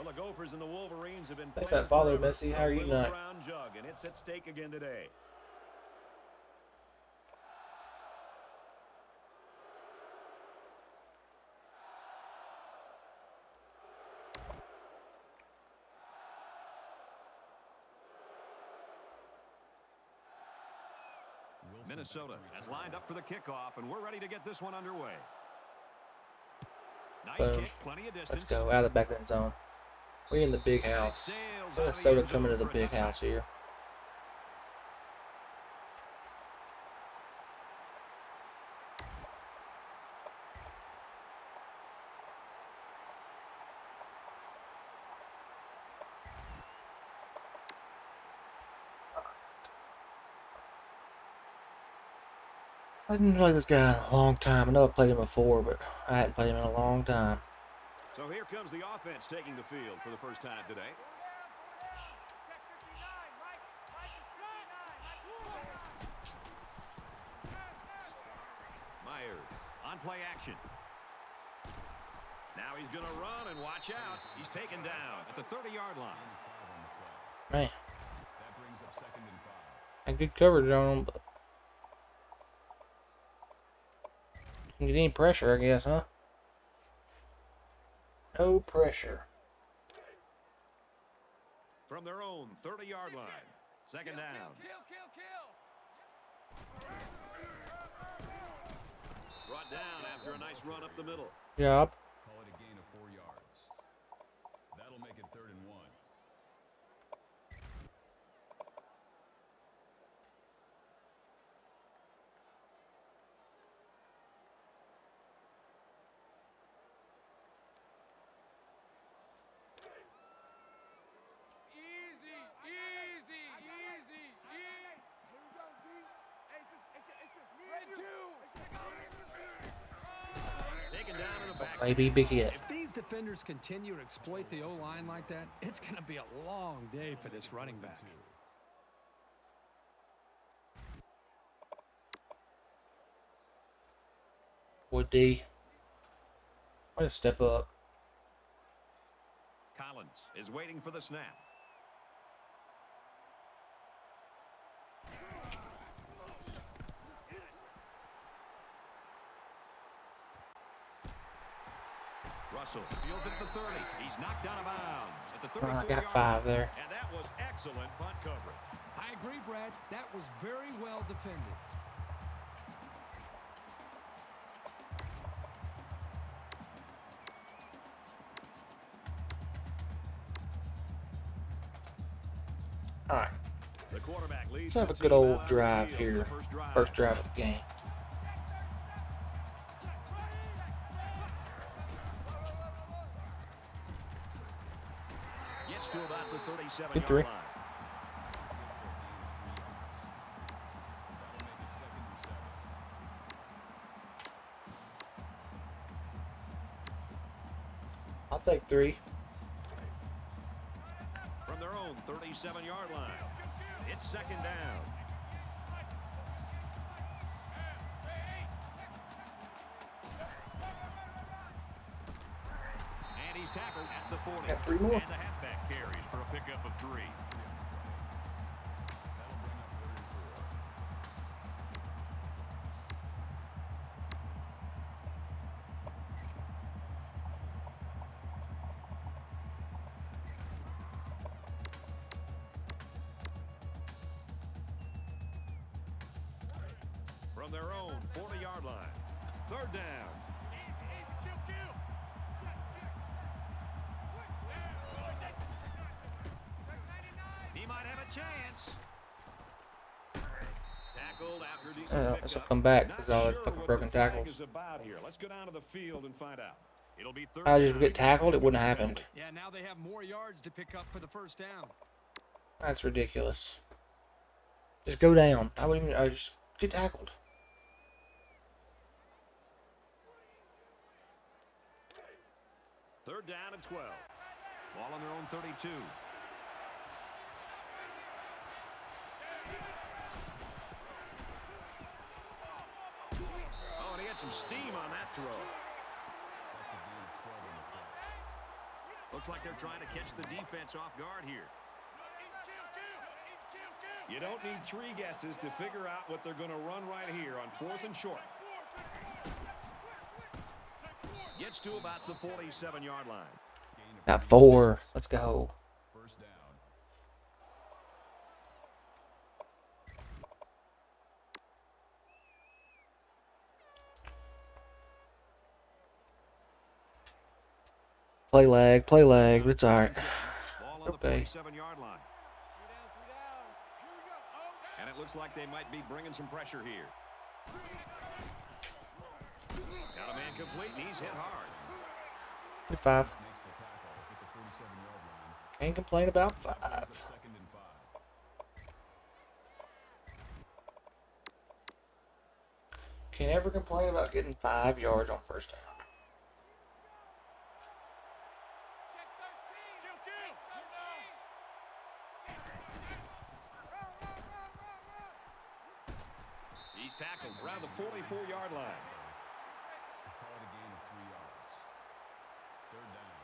Well, the Gophers and the Wolverines have been Thanks playing for that follow, forever. Messi. How The are you Little tonight? Brown Jug, and it's at stake again today. Minnesota has lined up for the kickoff, and we're ready to get this one underway. Nice Boom. kick, plenty of distance. Let's go out of the back end zone. We're in the big house. Minnesota coming to the big house here. I didn't play this guy in a long time. I know I've played him before, but I hadn't played him in a long time. So here comes the offense taking the field for the first time today. Myers on play action. Now he's going to run and watch out. He's taken down at the 30-yard line. Man. Had good coverage on him, but didn't get any pressure, I guess, huh? No pressure. From their own 30-yard line. Second down. Brought down after a nice run up the middle. Job. Call it a gain of 4 yards. That'll make it 3rd and 1. Maybe big hit. If these defenders continue to exploit the O-line like that, it's going to be a long day for this running back. Boy, D. Way to step up. Collins is waiting for the snap. Russell fields it at the 30. He's knocked out of bounds at the 34. I got 5 there. And that was excellent punt coverage. I agree, Brad. That was very well defended. All right. The quarterback leads. Let's have a good old drive here. First drive of the game. Gets to about the 37-yard Good 3. line. I'll take 3. From their own 37-yard line. It's second down. And he's tackled at the 40. Got 3 more. And the halfback carries for a pickup of 3. From their own 40-yard line. Third down. He might have a chance. Tackled after decent This will come back because all the Not fucking sure broken what the flag tackles. is about here. Let's go down to the field and find out. It'll be third I just down. get tackled, it wouldn't have happened. Yeah, now they have more yards to pick up for the first down. That's ridiculous. Just go down. I wouldn't even. I just get tackled. Third down and 12. Ball on their own 32. Oh, and he had some steam on that throw. That's a gain of 12 on the play. Well, looks like they're trying to catch the defense off guard here. You don't need 3 guesses to figure out what they're going to run right here on 4th and short. Gets to about the 47-yard line. Got 4. Let's go. First down. Play lag, but it's alright. Ball on the Okay. 47-yard line. And it looks like they might be bringing some pressure here. Got a man complete, and he's hit hard. 5. Makes the tackle at the 47-yard line. Can't complain about Brings 5. up 2nd and 5. Can't ever complain about getting 5 yards on first down. He's tackled around the 44-yard line. Call it a gain of 3 yards. 3rd down.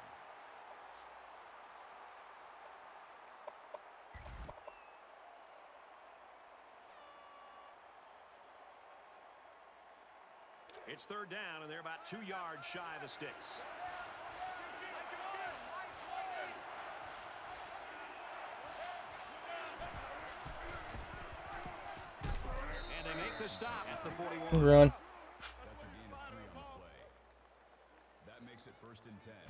It's 3rd down, and they're about 2 yards shy of the sticks. And they make the stop. It's the 41. Run. That's a gain of 3 on the play. That makes it 1st and 10.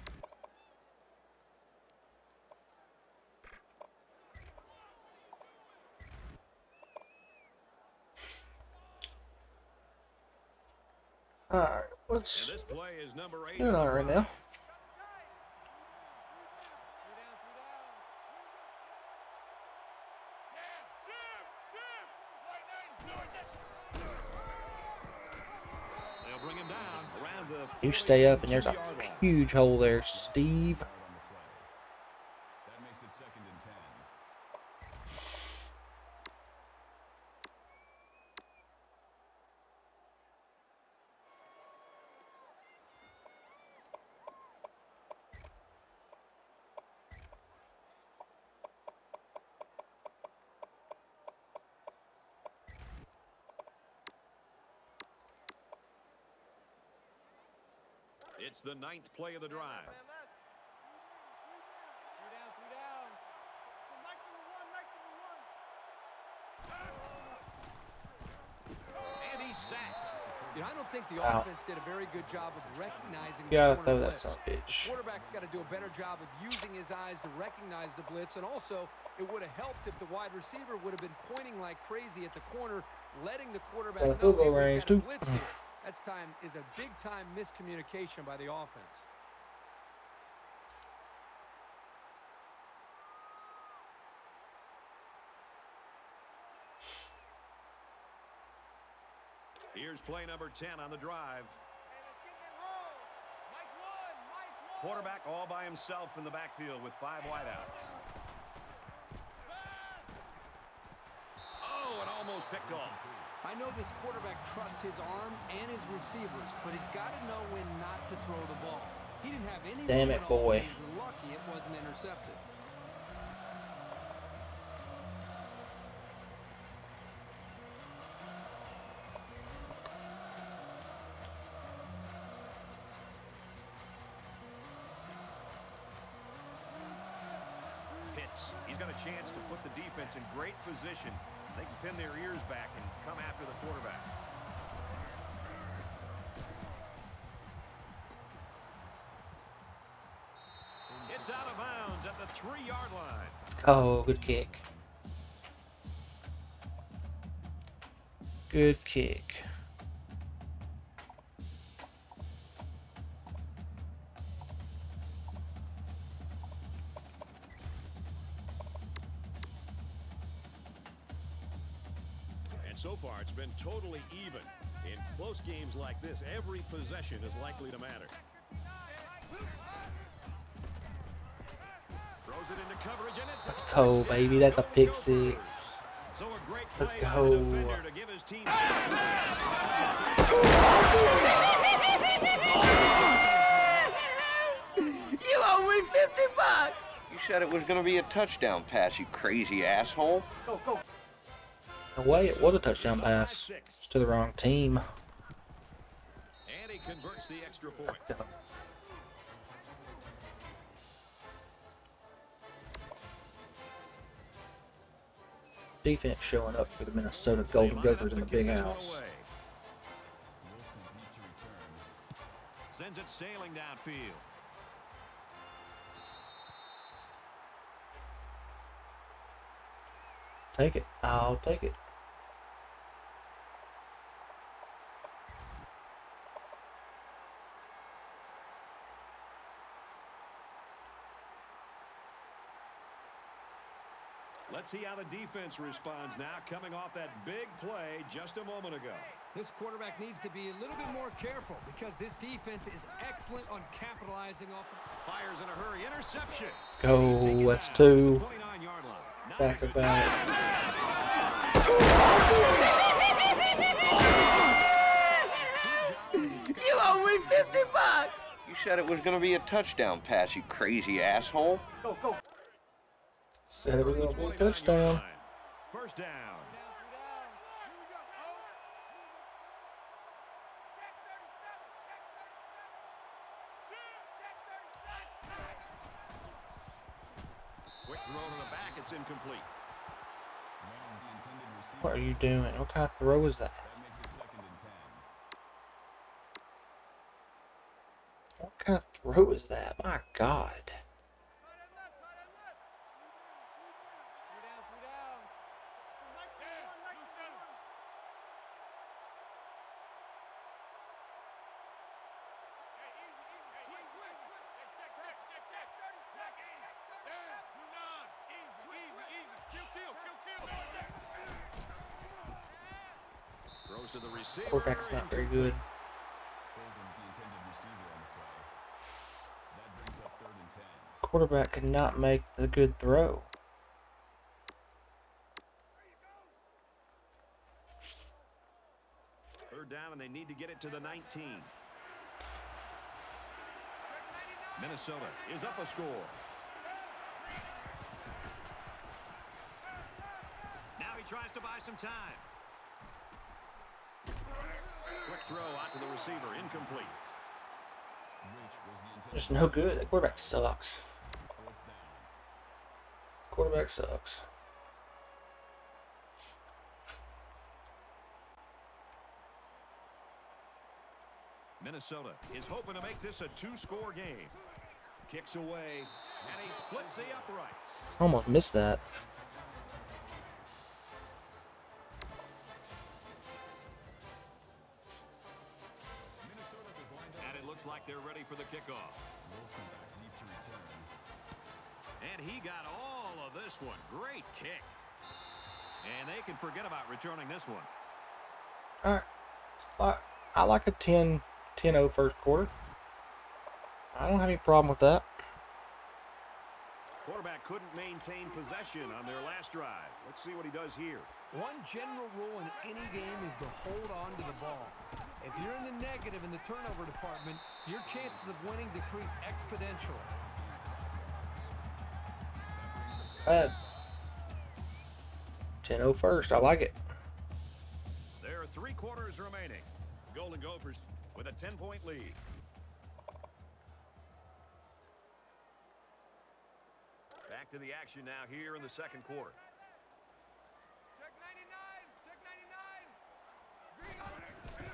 Alright, And let's this play is number 8. doing alright right now. They'll bring him down around the You stay up, and there's a 42-yard line. huge hole there, Steve. On the play. That makes it 2nd and 10. It's the 9th play of the drive. And he's sacked. You know, I don't think the Wow. offense did a very good job of recognizing the Gotta corner throw that blitz. son of a bitch. The quarterback's got to do a better job of using his eyes to recognize the blitz, and also it would have helped if the wide receiver would have been pointing like crazy at the corner, letting the quarterback So know, field goal "Hey, we've range, got a too." blitz here." That's time is a big-time miscommunication by the offense. Here's play number 10 on the drive. Quarterback all by himself in the backfield with 5 wideouts. Oh, and almost picked off. I know this quarterback trusts his arm and his receivers, but he's got to know when not to throw the ball. He didn't have any Damn room it, at all, boy. and he's lucky it wasn't intercepted. Pitts. He's got a chance to put the defense in great position. They can pin their ears back and come after the quarterback. It's out of bounds at the 3-yard line. Oh, good kick. Good kick. And so far, it's been totally even. In close games like this, every possession is likely to matter. Throws it into coverage, and it's Let's go, baby. That's a pick 6. So a great Let's play by go. the defender to give his team. You owe me 55 You said it was going to be a touchdown pass, you crazy asshole. No way, it was a touchdown pass. It's to the wrong team. And he converts the extra point. Defense showing up for the Minnesota Golden Gophers in the big house. Sends it sailing downfield. Take it. I'll take it. Let's see how the defense responds now, coming off that big play just a moment ago. This quarterback needs to be a little bit more careful because this defense is excellent on capitalizing off. Fires in a hurry. Interception. Let's go. That's two. 29-yard line. Back to back. You owe me $50. You said it was going to be a touchdown pass, you crazy asshole. Said it was going to be a touchdown. First down. Quick throw to the back. It's incomplete. What are you doing? What kind of throw is that? What kind of throw is that? My God. Throws to the receiver. Quarterback's not very good. Quarterback could not make the good throw. Third down, and they need to get it to the 19. Minnesota is up a score. Now he tries to buy some time. Quick throw out to the receiver, incomplete. Just no good. That quarterback sucks. This quarterback sucks. Minnesota is hoping to make this a two-score game. Kicks away, and he splits the uprights. Almost missed that. And it looks like they're ready for the kickoff. And he got all of this one. Great kick. And they can forget about returning this one. Alright. I like a 10-0 first quarter. I don't have any problem with that. Quarterback couldn't maintain possession on their last drive. Let's see what he does here. One general rule in any game is to hold on to the ball. If you're in the negative in the turnover department, your chances of winning decrease exponentially. Bad. 10-0 first. I like it. There are 3 quarters remaining. Golden Gophers with a 10-point lead. Back to the action now here in the second quarter. Check 99.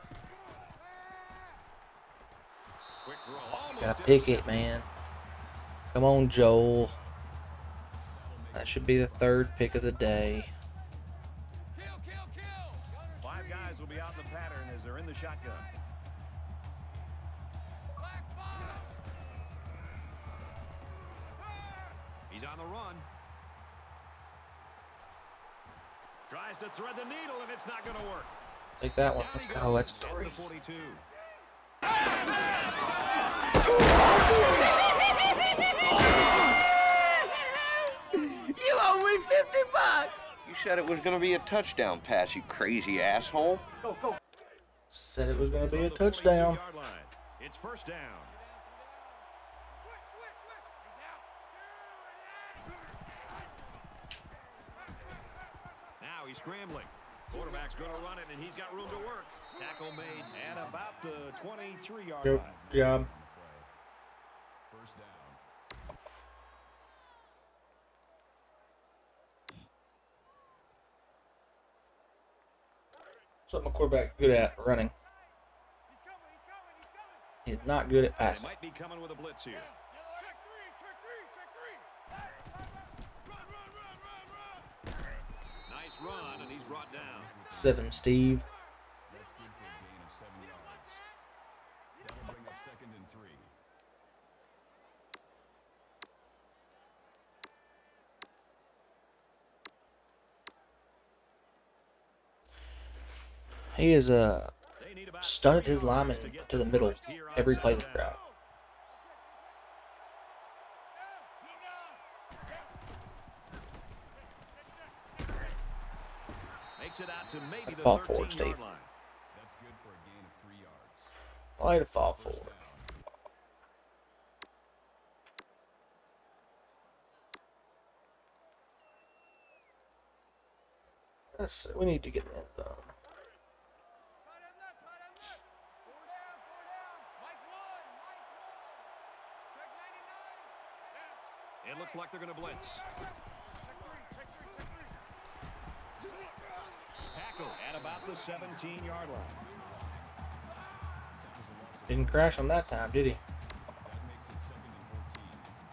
Quick throw. Almost Gotta pick it, man. Come on, Joel. That should be the 3rd pick of the day. 5 guys will be out in the pattern as they're in the shotgun. He's on the run. Tries to thread the needle, and it's not going to work. Take that one. Let's go. That's 3. 42. You owe me $50. You said it was going to be a touchdown pass, you crazy asshole. Said it was going to be a touchdown. It's first down. now he's scrambling. Quarterback's going to run it, and he's got room to work. Tackle made at about the 23-yard Good line. job. First down. What's my quarterback good at? Running. He's not good at They passing. might be coming with a blitz here. Check three. Nice run, and he's brought down. 7, Steve. That's good for a gain of 7 yards. That'll bring up 2nd and 3. He is They need about stunted 3 his yards lineman get to the middle first here on every play of second the down. drive. Makes it out to maybe the Fall forward, 13-yard Steve. line. That's good for a gain of 3 yards. Play to fall First forward. down. We need to get in the end zone. Four down. Mike one. Check 99. It looks like they're going to blitz. Check three. Tackle at about the 17-yard line. Didn't crash on that time, did he? That makes it 2nd and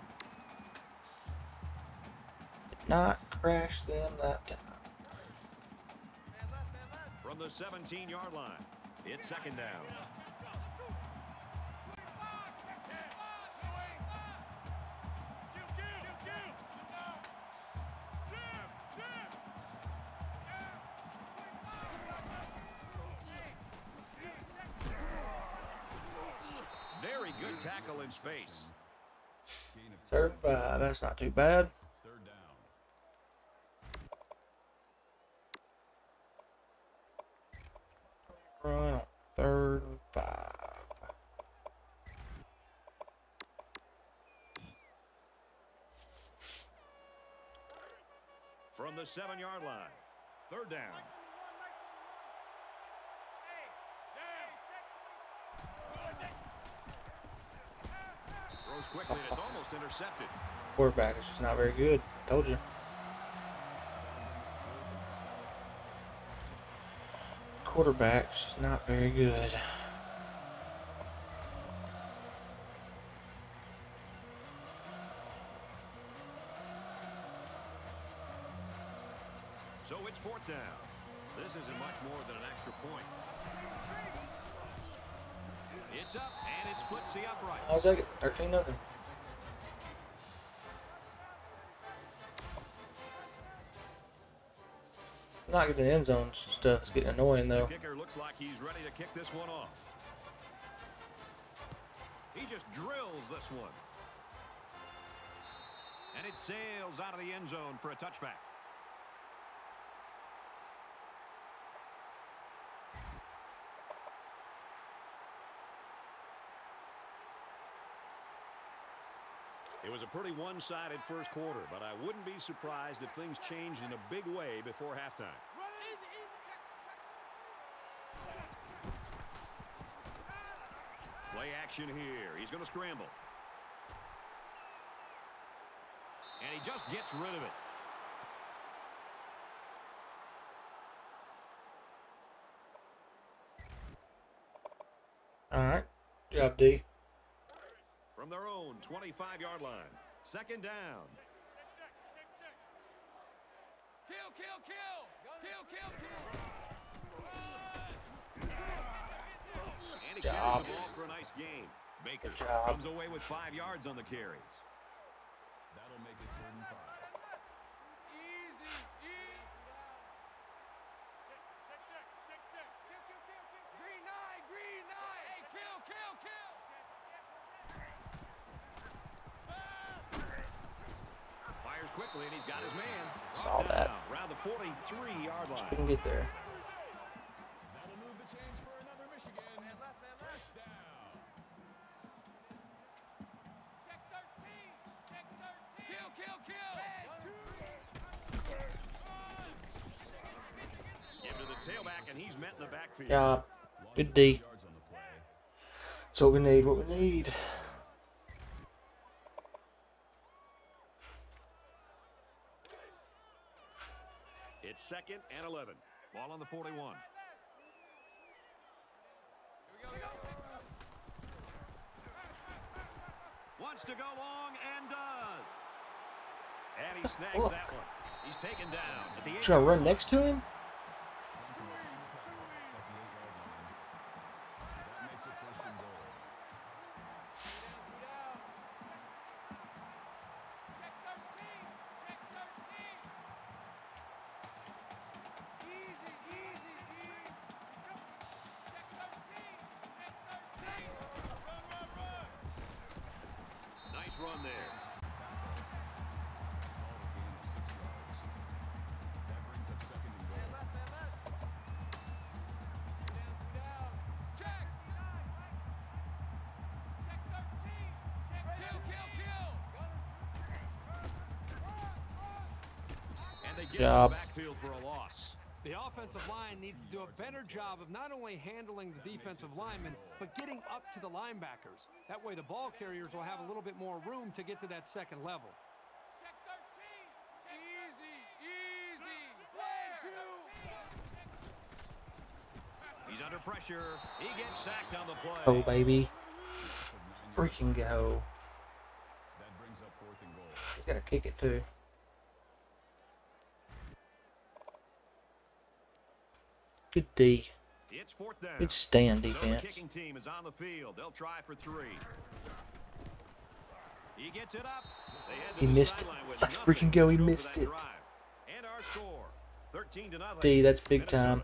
14. Did not crash them that time. Man left. From the 17-yard line, it's 2nd down. Very good tackle in space. Gain of 3rd, that's not too bad. 3rd down. Run on 3rd and 5. From the 7-yard line, 3rd down. Throws quickly, and it's almost intercepted. Quarterback is just not very good. Told you. Quarterback's just not very good. So it's 4th down. This isn't much more than an extra point. It's up, and it splits the uprights. I'll take it. 13-0. It's not getting the end zone stuff. It's getting annoying The though. kicker looks like he's ready to kick this one off. He just drills this one. And it sails out of the end zone for a touchback. It was a pretty one-sided first quarter, but I wouldn't be surprised if things changed in a big way before halftime. Play action here. He's going to scramble. And he just gets rid of it. All right. Good job, D. From their own 25-yard line. 2nd down. And he carries Job. the ball for a nice gain. Baker Good job. comes away with 5 yards on the carries. That'll make it 3rd and 5. Green nine. Hey, kill. Fires quickly, and he's got his man. Saw Brought that. down Around the 43-yard line. Couldn't get there. That'll move the chains for another Michigan. Man left. First down. Check 13. Kill. tailback, and he's met in the backfield. Job. Good D. That's what we need. What we need. It's 2nd and 11. Ball on the 41. Wants to go long and does. And he snags Fuck. that one. He's taken down at the 8. Trying to run next to him? That makes it 1st and goal. Check 13. Check 13. Easy, easy, easy. Check 13. Check 13. Run, run, run. Nice run there. That brings up 2nd and goal. Man left, man left. Three down. Check. Check 13. Check kill, kill, kill. And they get Job. in the backfield for a loss. The offensive line needs to do a better job of not only handling the defensive linemen, but getting up to the linebackers. That way the ball carriers will have a little bit more room to get to that second level. Check 13. Easy, easy. Flag 2. He's under pressure. He gets sacked on the play. Oh, baby. Let's freaking go. That brings up 4th and goal. He's got to kick it, too. Good D. It's 4th down. Good stand So the defense. kicking team is on the field. They'll try for 3. He gets it up. They head to He the missed it. sideline with Let's nothing freaking go. to He show for missed that it. drive. And our score, 13-0. D, that's big Minnesota. time.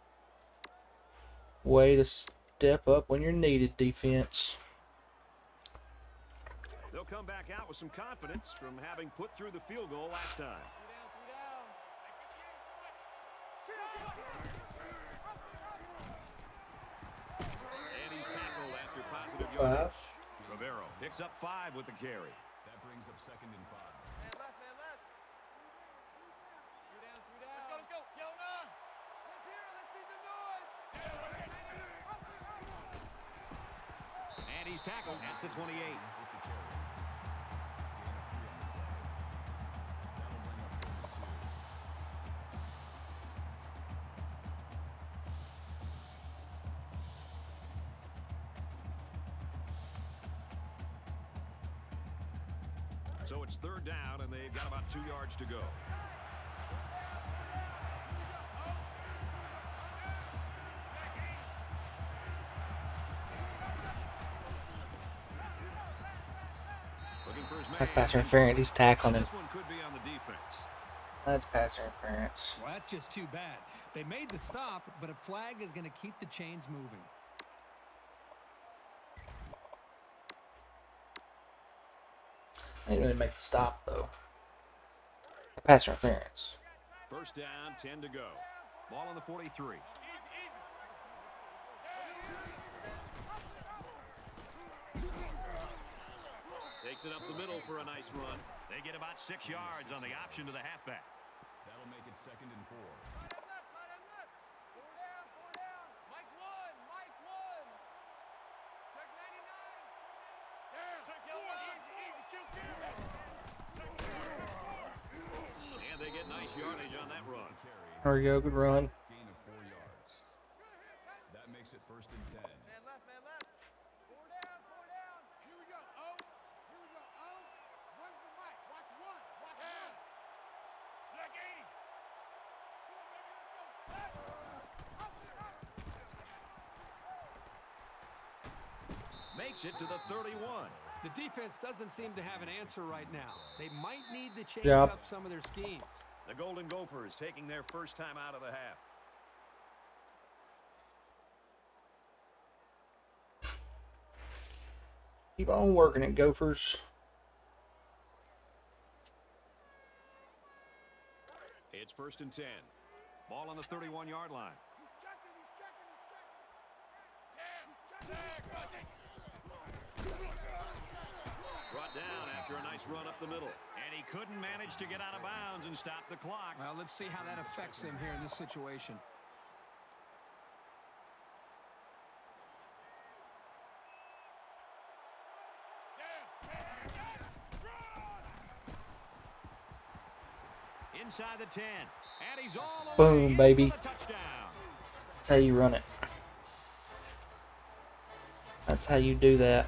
Way to step up when you're needed, defense. They'll come back out with some confidence from having put through the field goal last time. And he's tackled after positive 5. yardage. Rivero picks up 5 with the carry. That brings up 2nd and 5. Man left, man left. Three down, three down. Let's go, let's go. Yo, nah. Let's hear it. Let's see the noise. And he's tackled at the 28. With the carry. Gain of 3 on the play. That'll bring up 3rd and 2. So it's 3rd down, and they've got about 2 yards to go. Looking for his man. That's pass interference. He's tackling him. This one could be on the defense. That's pass interference. Well, that's just too bad. They made the stop, but a flag is going to keep the chains moving. I didn't really make the stop, though. Pass interference. 1st down, 10 to go. Ball on the 43. Takes it up the middle for a nice run. They get about 6 yards on the option to the halfback. That'll make it 2nd and 4. Left, left. Four down. Mike one, Mike one. Check 99. Yeah. Check yo, easy, kill, kill. And they get nice yardage on that run. Carry. There we go. Good run. Gain of 4 yards. That makes it 1st and 10. Man left, man left. Four down. Here we go. Oh. One for Mike. Watch one. Watch one. Black 80. Makes it to the 31. The defense doesn't seem to have an answer right now. They might need to change Yep. up some of their schemes. The Golden Gophers taking their first time out of the half. Keep on working it, Gophers. It's 1st and 10. Ball on the 31-yard line. He's checking. Yeah. Brought down after a nice run up the middle. And he couldn't manage to get out of bounds and stop the clock. Well, let's see how that affects them here in this situation. inside the 10. And he's all the Boom, way in baby. for the touchdown. That's how you run it. That's how you do that.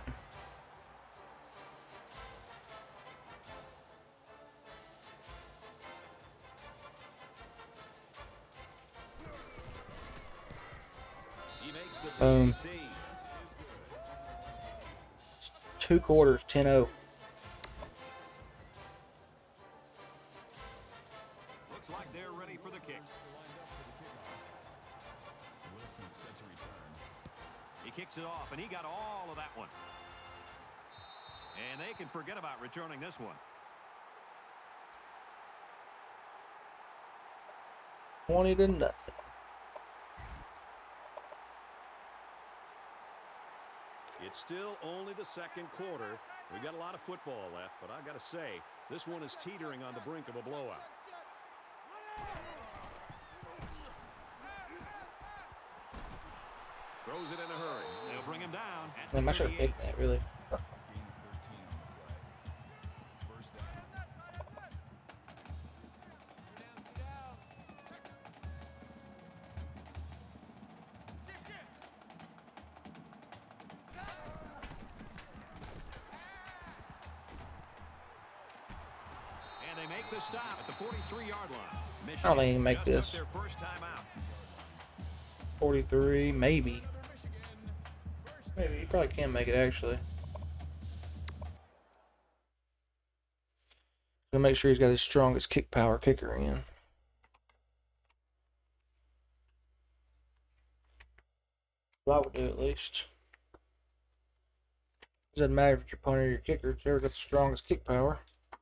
He makes the Boom. PAT. 2 quarters, 10-0. Looks like they're ready for the kick. Wilson sets a return. He kicks it off, and he got all of that one. And they can forget about returning this one. 20-0. It's still only the second quarter. We got a lot of football left, but I got to say, this one is teetering on the brink of a blowout. Throws it in a hurry. They'll bring him down. At Man, I should 38. have picked that, really. Gain of 13 on the play. First down. And they make the stop at the 43-yard line. I Michigan don't think he can make just took this. their first time out. 43, maybe. Maybe. He probably can make it, actually. Gonna make sure he's got his strongest kick power kicker in. What I would do, at least. Doesn't matter if it's your punter or your kicker. It's whoever got the strongest kick power.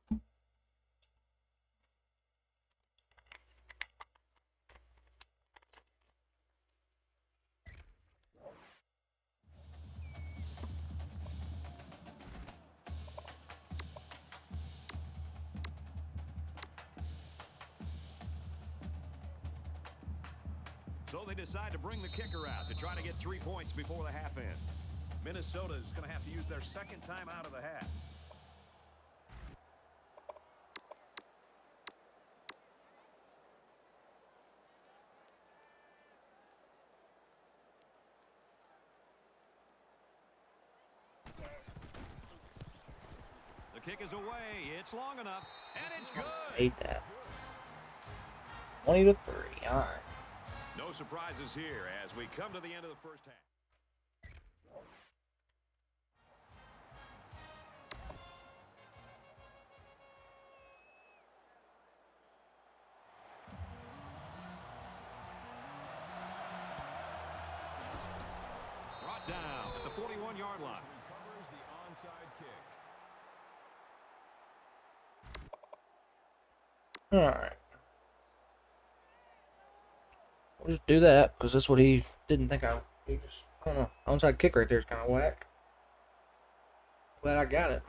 So they decide to bring the kicker out to try to get 3 points before the half ends. Minnesota is going to have to use their second time out of the half. The kick is away. It's long enough, and it's good. Hate that. 20-3. All right. No surprises here as we come to the end of the first half. Brought down at the 41-yard line. Recovers the onside kick. All right. We'll just do that because that's what he didn't think I. He just, I don't know. Onside kick right there is kind of whack. Glad I got it.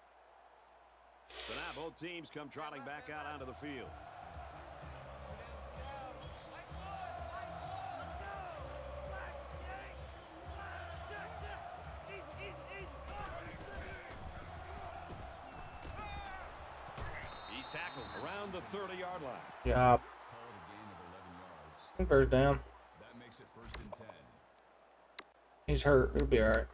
So now both teams come trotting back out onto the field. He's tackled around the 30-yard line. Job. Call it a gain of 11 yards. First down. That makes it first and 10. He's hurt. It'll be all right.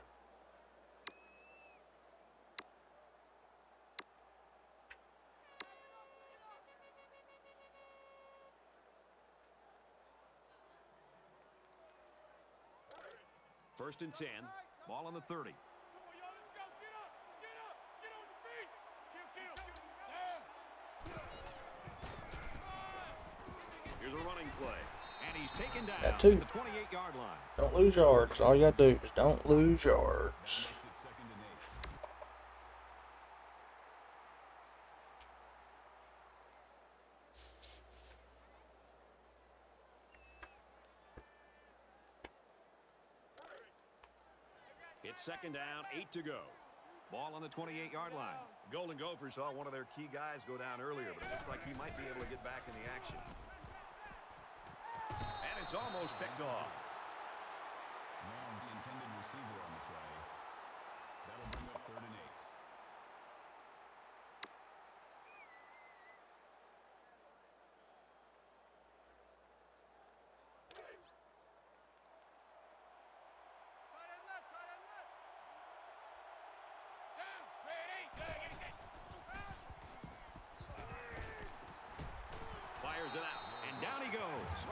First and 10. Ball on the 30. Here's a running play. And he's taken down Got at two. the 28-yard line. Don't lose yards. All you got to do is don't lose That yards. makes it second and 8. It's second down, 8 to go. Ball on the 28-yard line. Golden Gophers saw one of their key guys go down earlier, but it looks like he might be able to get back in the action. And it's almost picked off. Now the intended receiver on the play. That'll bring up third and 8. 3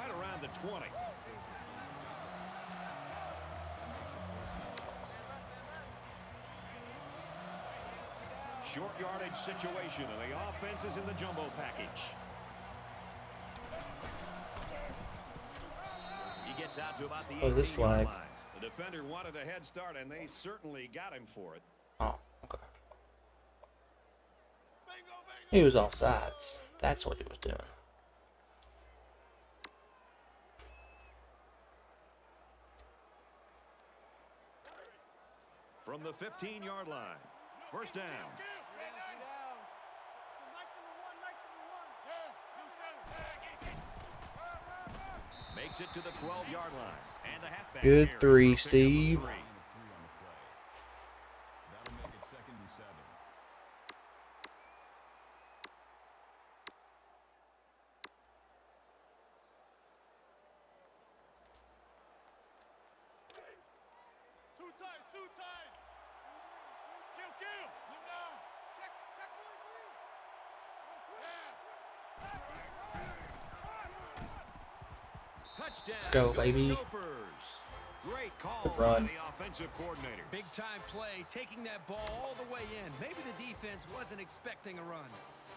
right around the 20. Short yardage situation, and the offense is in the jumbo package. He gets out to about the 18-yard this flag. line. The defender wanted a head start, and they certainly got him for it. Oh, okay. He was offsides. That's what he was doing. From the 15-yard line, first down. Makes it to the 12-yard line. And the halfback Good carry three, for pickup of Steve. 3. That'll make it 2nd and 7. Two times. Kill. You know. Check for the green. Touchdown. Let's go, baby. Gophers. Great call Good by run. the offensive coordinator. Big time play, taking that ball all the way in. Maybe the defense wasn't expecting a run.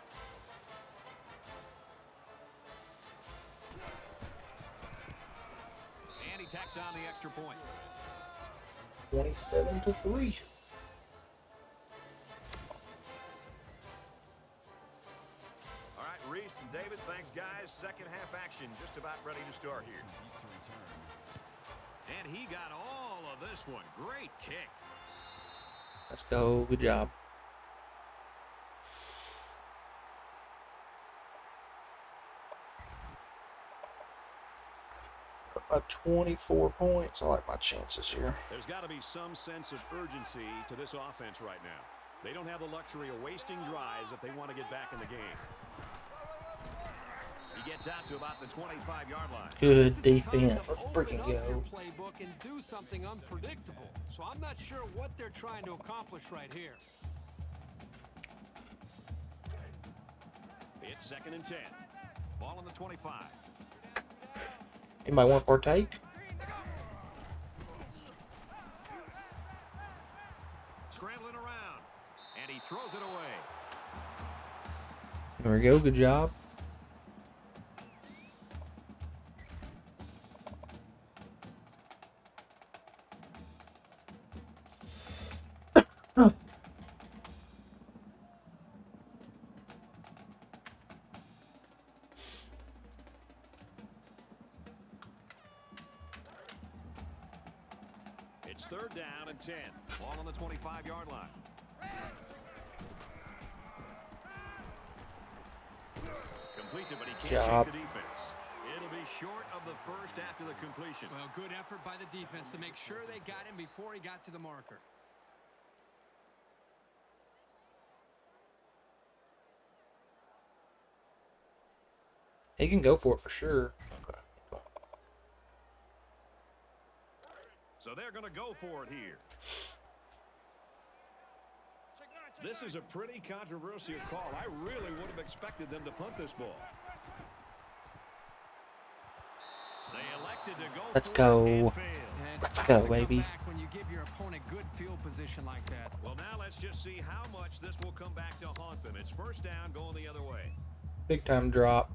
And he tacks on the extra point. 27-3. All right, Reese and David, thanks, guys. Second half action just about ready to start here. Deep to return. And he got all of this one. Great kick. Let's go. Good job. About 24 points. I like my chances here. There's got to be some sense of urgency to this offense right now. They don't have the luxury of wasting drives if they want to get back in the game. He gets out to about the 25-yard line. Good This is the time defense. to Let's open freaking up your go. playbook and do something unpredictable. So I'm not sure what they're trying to accomplish right here. It's 2nd and 10. Ball on the 25. Anybody want to partake? Scrambling around. And he throws it away. There we go. Good job. It's 3rd down and 10. Ball on the 25-yard line. Completes it, but he can't Job. shake the defense. It'll be short of the first after the completion. Well, good effort by the defense to make sure they got him before he got to the marker. He can go for it for sure. Okay. So they're going to go for it here. This is a pretty controversial call. I really would have expected them to punt this ball. They elected to go. Let's for it go. and failed. And it's Let's tough go, to come baby. back when you give your opponent good field position like that. Well, now let's just see how much this will come back to haunt them. It's first down going the other way. Big time drop.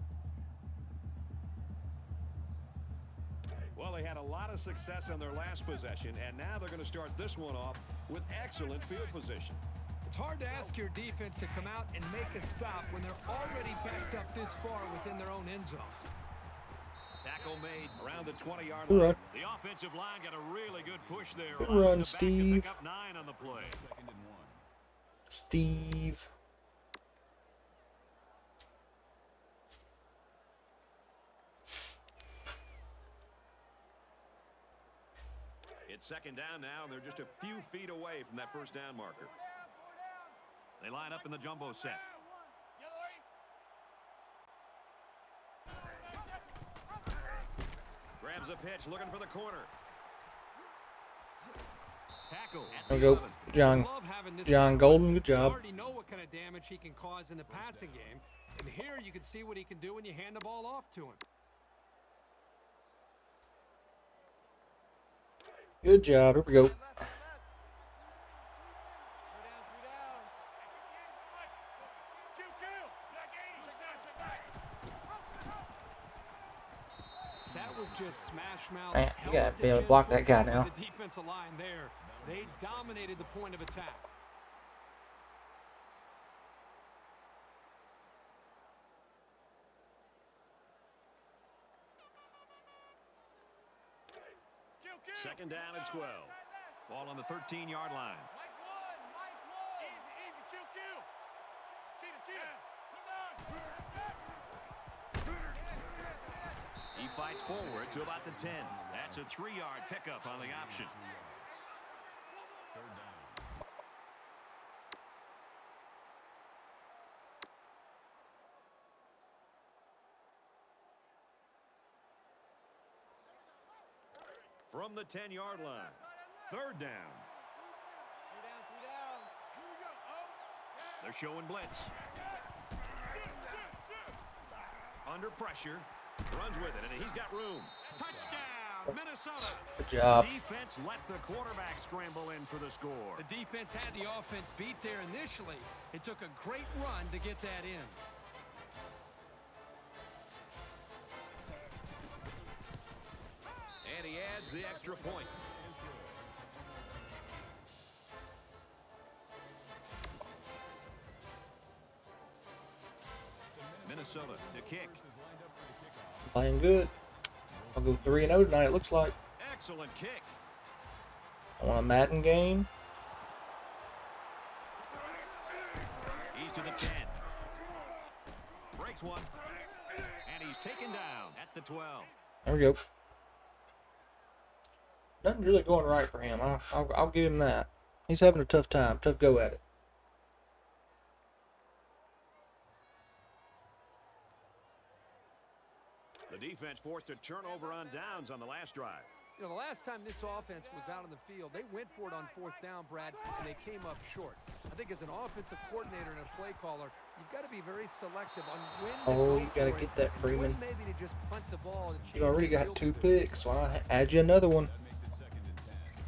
Well, they had a lot of success on their last possession, and now they're going to start this one off with excellent field position. It's hard to ask your defense to come out and make a stop when they're already backed up this far within their own end zone. Tackle made Around the 20-yard Good line. run. The offensive line got a really good push there. Good allowing run, the back to Steve. pick up 9 on the play. 2nd and 1. Steve. It's 2nd down now, and they're just a few feet away from that first down marker. They line up in the jumbo set. Grabs a pitch, looking for the corner. Tackle. at There we the go. 11. John. Love having this John guy. Golden. Good You job. already know what kind of damage he can cause in the passing game. And here you can see what he can do when you hand the ball off to him. Good job. Here we go. Left, left, left. 3 down, 3 down. That was just smash mouth. Man, you gotta helmet be able to chin block that guy football now. by the defensive line there. They dominated the point of attack. Second down and 12. Ball on the 13-yard line. Mike one, Mike one. Easy, easy, QQ. Cheetah. He fights forward to about the 10. That's a 3-yard pickup on the option. Third down. From the 10-yard line. Third down. 3 down, 3 down. Here we go. Oh. They're showing blitz. Under pressure. Runs with it, and he's got room. Touchdown, Minnesota. Good job. Defense let the quarterback scramble in for the score. The defense had the offense beat there initially. It took a great run to get that in. And he adds the extra point. Minnesota to kick. Playing good. I'll go 3-0 tonight, it looks like. Excellent kick. I want a Madden game. He's to the 10. Breaks one. And he's taken down at the 12. There we go. Nothing's really going right for him. I'll give him that. He's having a tough time. Tough go at it. The defense forced a turnover on downs on the last drive. You know, the last time this offense was out on the field, they went for it on 4th down, Brad, and they came up short. I think as an offensive coordinator and a play caller, you've got to be very selective on when to Oh, go you got to for get it, that, and Freeman. when maybe to just punt the ball. To You already change the got field 2 position. picks. Why not add you another one? That makes it second and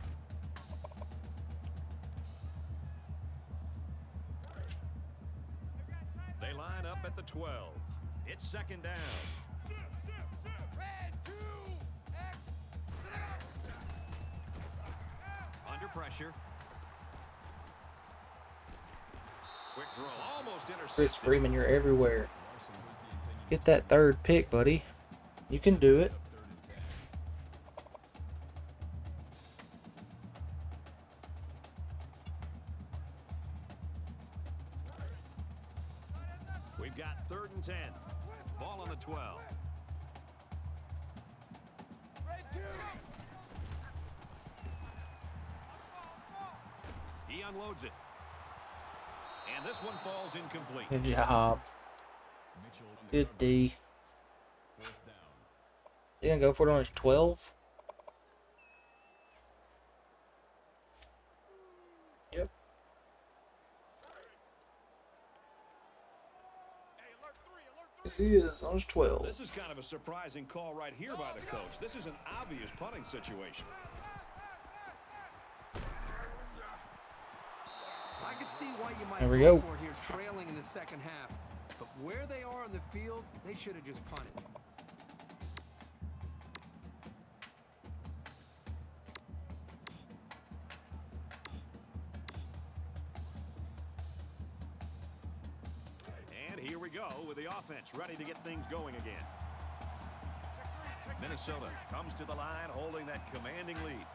10. They line up at the 12. It's second down. Red 2, X. Under pressure. Quick throw, almost Chris intercepted. Freeman, you're everywhere. Larson was the intended Get that 3rd pick, buddy. You can do it. up 3rd and 10. We've got 3rd and 10. Ball on the 12. Red 2. He unloads it. And this one falls incomplete. Good job. Mitchell on the Good coverage. D. 4th down. You gonna go for it on his 12? Yep. Yes, he is on his 12. This is kind of a surprising call right here by the coach. This is an obvious punting situation. I could see why you might There we go go. for it here, trailing in the second half. But where they are on the field, they should have just punted. And here we go with the offense ready to get things going again. Minnesota Comes to the line holding that commanding lead.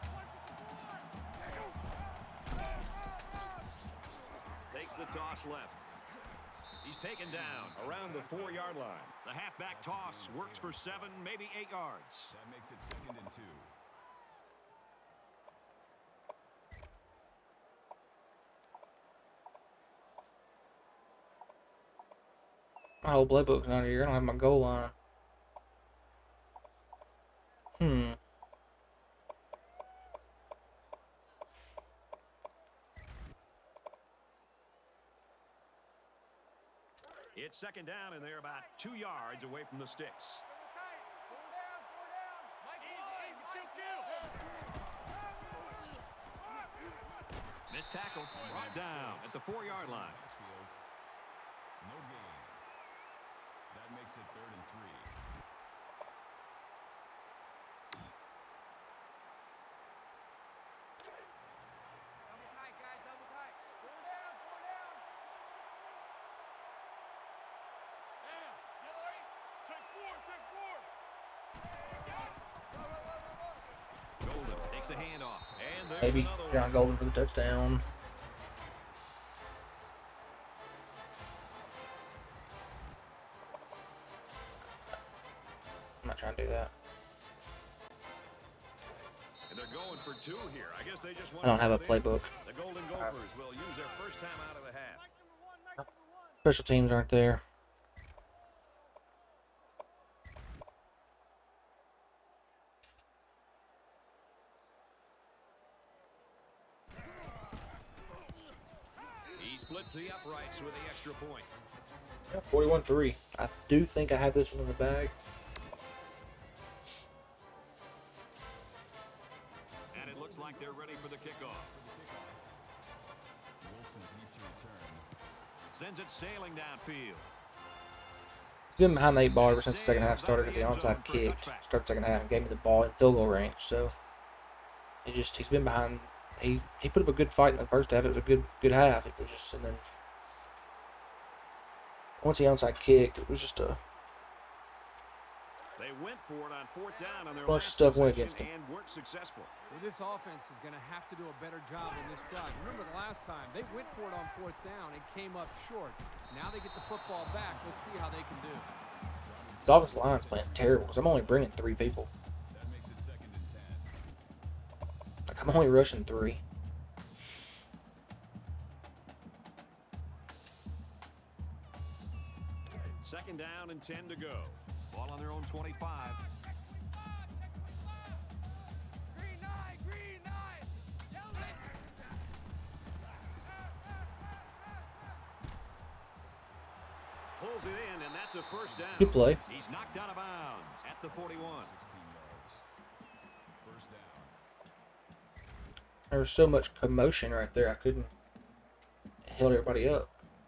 Takes the toss left. He's taken down around the 4-yard line. The halfback toss works for 7, maybe 8 yards. That makes it second and 2. My whole playbook's not here. I don't have my goal line. It's second down, and they're about 2 yards away from the sticks. 4 down, 4 down. Mike easy, easy, QQ. Missed tackle. Brought down at the 4-yard line. Backfield. No gain. That makes it 3rd and 3. Double tight, guys, double tight. 4 down, 4 down. Yeah, Hillary. Take 4, take 4. Go, go, go, go, go. Golden takes a handoff. And there's Maybe another one. John Golden for the touchdown. I'm not trying to do that. And they're going for 2 here. I guess they just want I don't to have a put it in. playbook. The Golden Gophers will use their first time out of the half. Mike's number 1, Mike's number 1. Special teams aren't there. He splits the uprights with the extra point. Yeah, 41-3. I do think I have this one in the bag. And it looks like they're ready for the kickoff. Wilson deep to return. Sends it sailing downfield. He's been behind the 8 ball ever since the second half started because the onside kicked. Started second half and gave me the ball in field goal range. So he's been behind. He put up a good fight in the first half. It was a good half. It was just, and then once the onside kicked, it was just a They went for it on 4th down on their bunch of last stuff went possession against him. and weren't successful. Well, this offense is going to have to do a better job in this drive. Remember the last time they went for it on 4th down and came up short. Now they get the football back. Let's see how they can do. The offensive line's playing terrible because I'm only bringing 3 people. That makes it 2nd and 10. Like, I'm only rushing 3. Second down and 10 to go. Ball on their own 25. Green 9, green 9. Yell it. Pulls it in, and that's a first down. Good play. He's knocked out of bounds at the 41. 16 yards. First down. There was so much commotion right there. I couldn't. It held everybody up.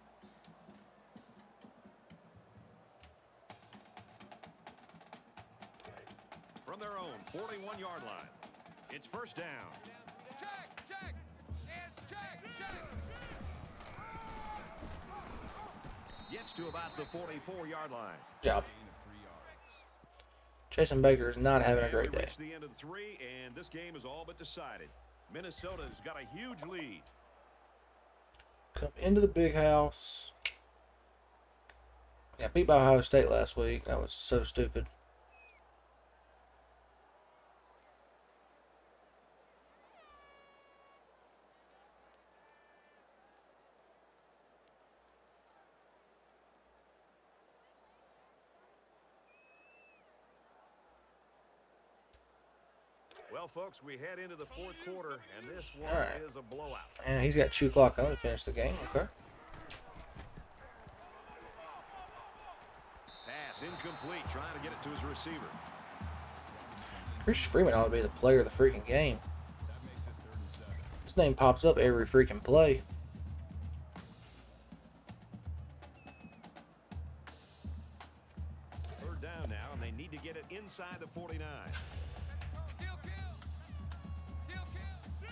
From their own 41-yard line. It's first down. Check, check. Hands check, check. Gets to about the 44-yard line. Good job. Gain of 3 yards. Jason Baker is not having a great They day. reach the end of 3, and this game is all but decided. Minnesota's got a huge lead. Come into the big house. Got beat by Ohio State last week. That was so stupid. Well, folks, we head into the 4th quarter, and this one All right. is a blowout. And he's got 2 clock on to finish the game. Okay. Pass incomplete, trying to get it to his receiver. Chris Freeman ought to be the player of the freaking game. That makes it 3rd and 7. His name pops up every freaking play. Third down now, and they need to get it inside the 49. Kill, kill. Kill, kill.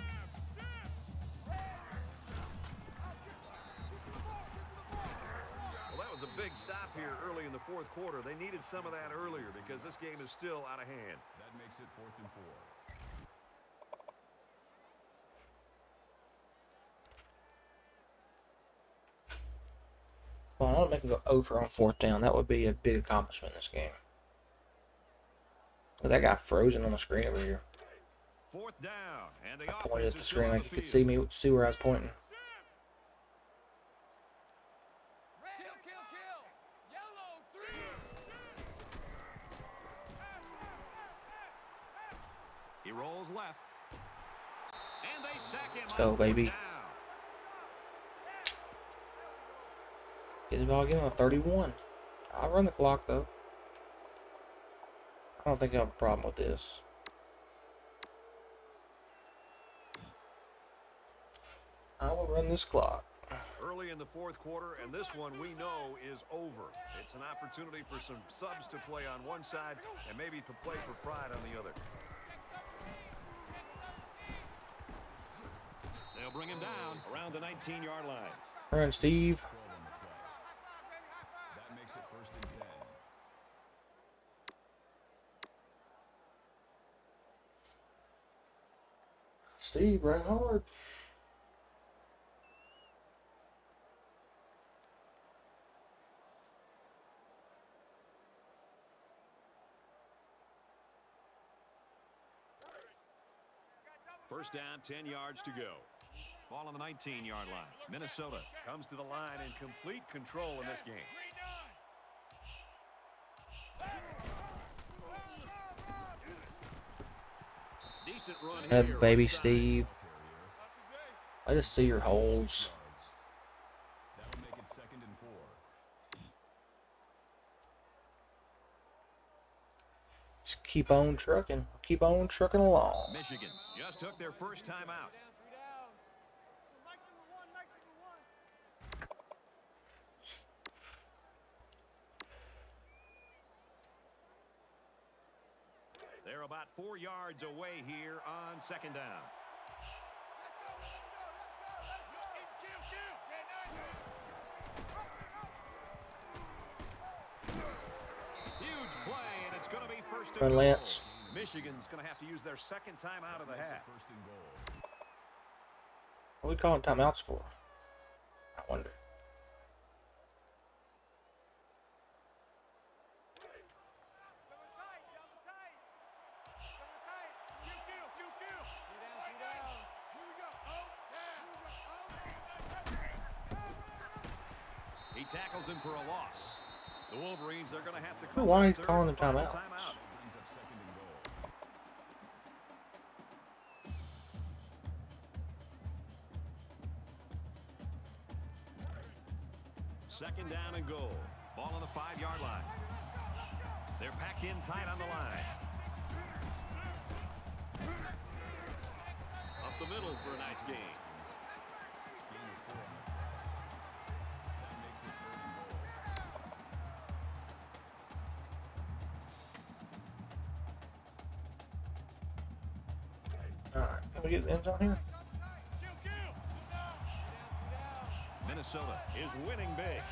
Well, that was a big stop here early in the 4th quarter. They needed some of that earlier because this game is still out of hand. That makes it 4th and 4. Well, I don't make him go over on 4th down. That would be a big accomplishment in this game. Look, that guy frozen on the screen over here. 4th down, and the I pointed offense at the is screen still on like the you could field. see where I was pointing. Kill, kill, kill. Yellow 3. He rolls left. And they sack him. Let's go, on baby. 4th down. Get the ball again on 31. I'll run the clock though. I don't think I have a problem with this. I will run this clock. Early in the fourth quarter, and this one we know is over. It's an opportunity for some subs to play on one side and maybe to play for pride on the other. They'll bring him down around the 19-yard line. Run, Steve. 12 on the play. That makes it 1st and 10. Steve, run hard. First down, 10 yards to go. Ball on the 19-yard line. Minnesota. Comes to the line in complete control in this game. Decent run That here. baby right side. Steve. I just see your holes. That'll make it 2nd and 4. Just keep on trucking. Keep on trucking along. Michigan just took their first time out. They're about 4 yards away here on 2nd down. Huge play, and it's going to be first and Run, goal. Lance. Michigan's going to have to use their second time out of the Makes it half. 1st and goal. What are we calling timeouts for? I wonder. He tackles him for a loss. The Wolverines are going to have to Why call he's their calling them final timeouts? timeout. Brings up 2nd and goal. Second down and goal. Ball on the 5-yard line. They're packed in tight on the line. Up the middle for a nice gain. Gain of 4 on the play. That makes it 3rd and goal. Alright, can we get the end zone here? Minnesota is winning big.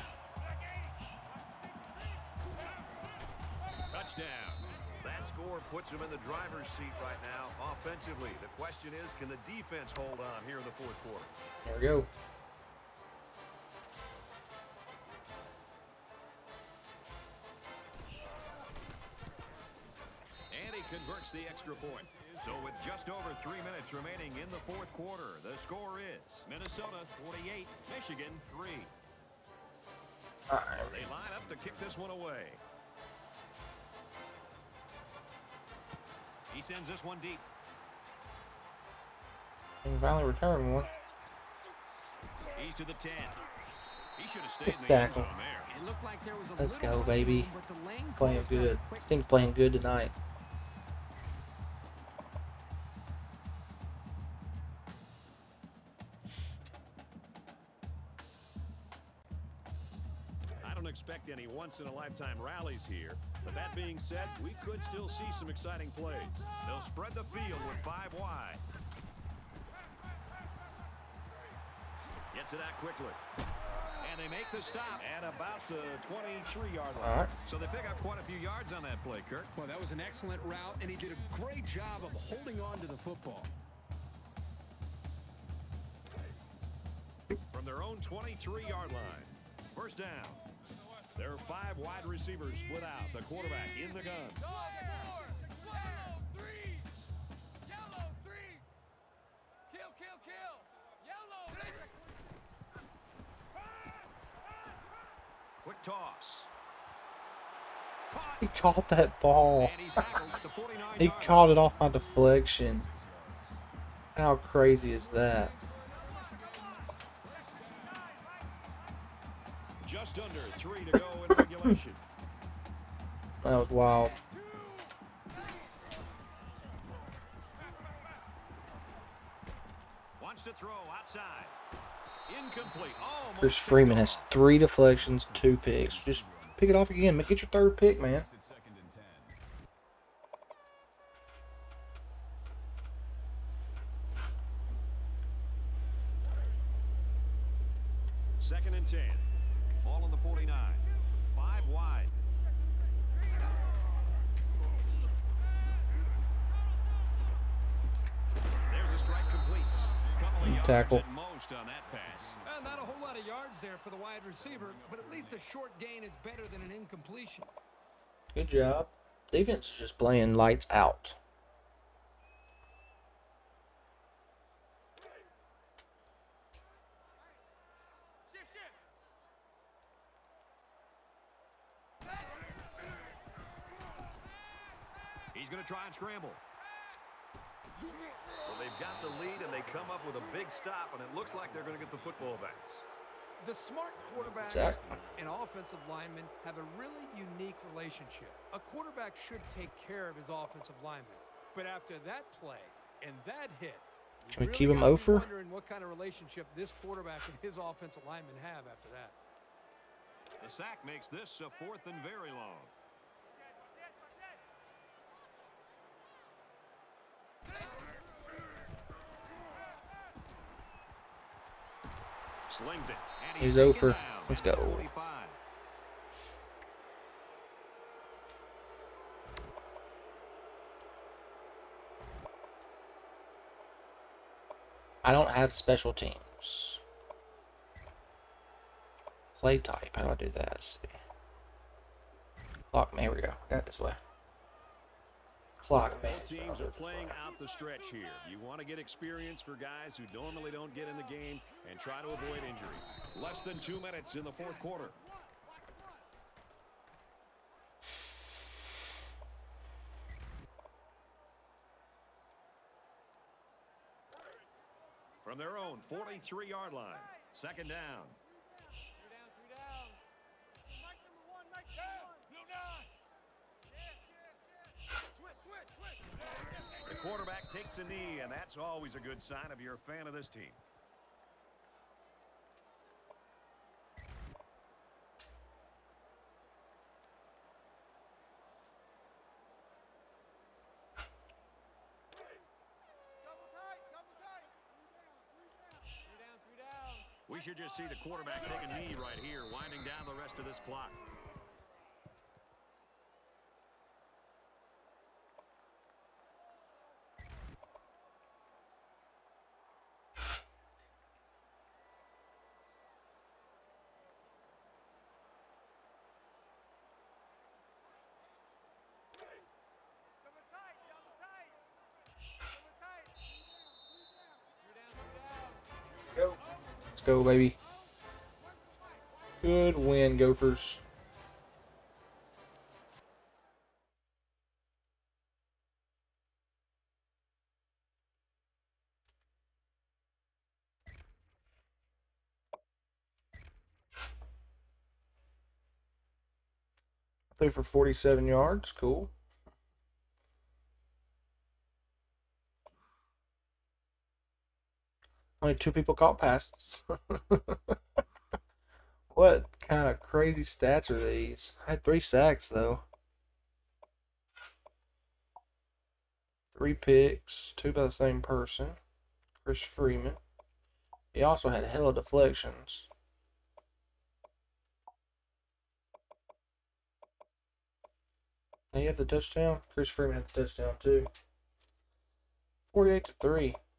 Touchdown. That score puts them in the driver's seat right now offensively. The question is, can the defense hold on here in the fourth quarter? There we go. And he converts the extra point. So with just over 3 minutes remaining in the fourth quarter, the score is Minnesota 48, Michigan 3. Alright. They line up to kick this one away. He sends this one deep. Can finally return one. He's to the 10. He should have stayed in Good the end tackle. zone there. It looked like there was a Let's little go, running baby. room, but the lane Playing closed down good. quick. This team's playing good tonight. I don't expect any once-in-a-lifetime rallies here. But that being said, we could still see some exciting plays. They'll spread the field with 5 wide. Gets it out quickly. And they make the stop at about the 23-yard line. All right. So they pick up quite a few yards on that play, Kirk. Well, that was an excellent route, and he did a great job of holding on to the football. From their own 23-yard line. First down. There are 5 wide receivers split out. The quarterback in the gun. Quick toss. He caught that ball. And he's tackled at the 49-yard He line. caught it off my deflection. How crazy is that? Just under 3 to go in regulation. That was wild. Wants to throw outside. Incomplete. Almost Chris picked Freeman has off. 3 deflections, 2 picks. Just pick it off again. Get your 3rd pick, man. It's 2nd and 10. Second and 10. Ball on the 49. 5 wide. There's a strike complete. Couple of yards Tackle. at most on that pass. Not a whole lot of yards there for the wide receiver, but at least a short gain is better than an incompletion. Good job. Defense is just playing lights out. He's going to try and scramble. Well, they've got the lead, and they come up with a big stop, and it looks like they're going to get the football back. The smart quarterbacks Zach. and offensive linemen have a really unique relationship. A quarterback should take care of his offensive lineman. But after that play and that hit, Can we really keep him got me over? wondering what kind of relationship this quarterback and his offensive lineman have after that. The sack makes this a 4th and very long. Slings it. And He's taken over. down Let's at the go. 45. I don't have special teams. Play type. How do I do that? Let's see. Clock man. Here we go. Got it this way. Clock man. Both teams are playing out the stretch here. You want to get experience for guys who normally don't get in the game and try to avoid injury. Less than 2 minutes in the 4th quarter. From their own 43-yard line. 2nd down. Three down. Mike's number 1, Mike's number 1. Blue 9. Switch. The quarterback takes a knee, and that's always a good sign if you're a fan of this team. Double tight. 3 down. We should just see the quarterback take a knee right here, winding down the rest of this clock. Double tight. 3 down. Go. Let's go, baby. Good win, Gophers. Threw for 47 yards. Cool. Only 2 people caught passes. What kind of crazy stats are these? I had 3 sacks, though. 3 picks, 2 by the same person. Chris Freeman. He also had hella deflections. He had the touchdown. Chris Freeman had the touchdown, too. 48-3.